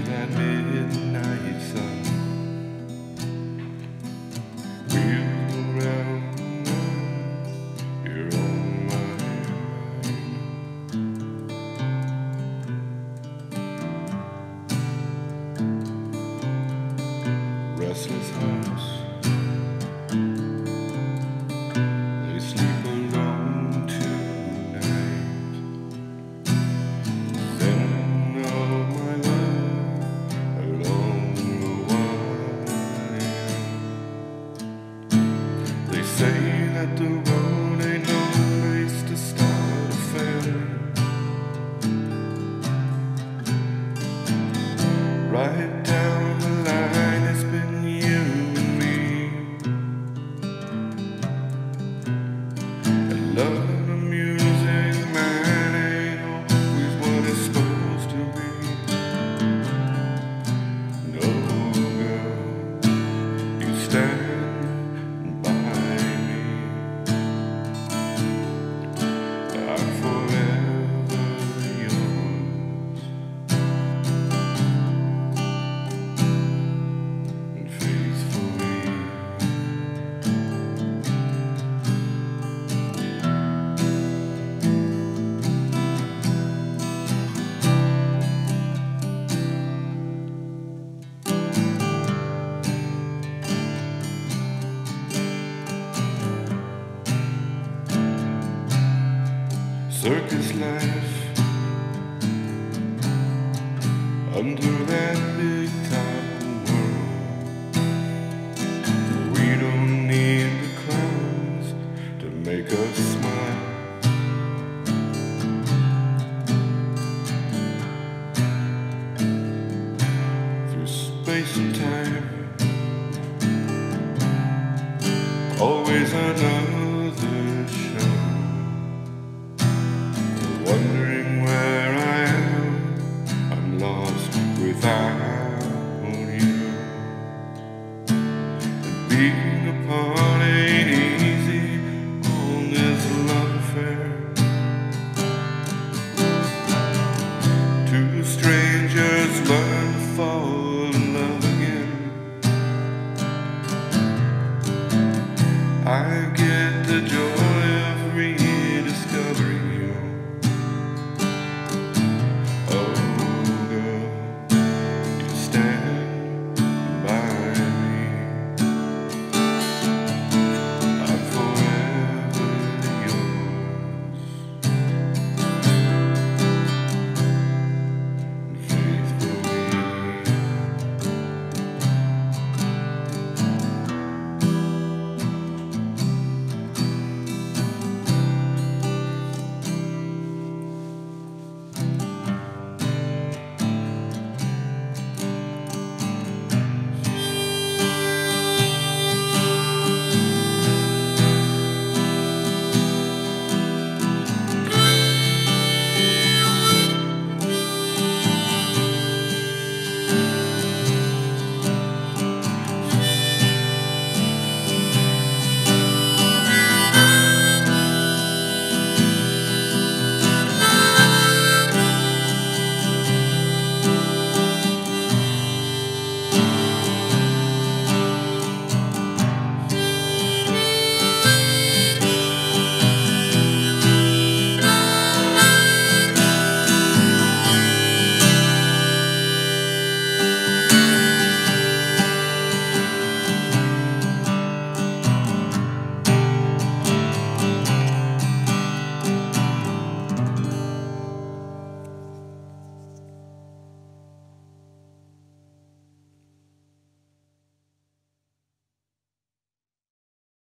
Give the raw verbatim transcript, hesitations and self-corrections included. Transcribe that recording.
that midnight sun. Wheels around and you're on my mind. Restless house, they sleep alone tonight. Send all my love along the wire. They say that the road ain't no place to start a fair. Right down the line, it's been you and me. And love and the music, man, ain't always what it's supposed to be. No, girl, you stand by me. I'm forever yours and faithfully. Circus life under that big top world. We don't need the clowns to make us smile. Through space and time, always another show. Wondering where I am, I'm lost without you. And be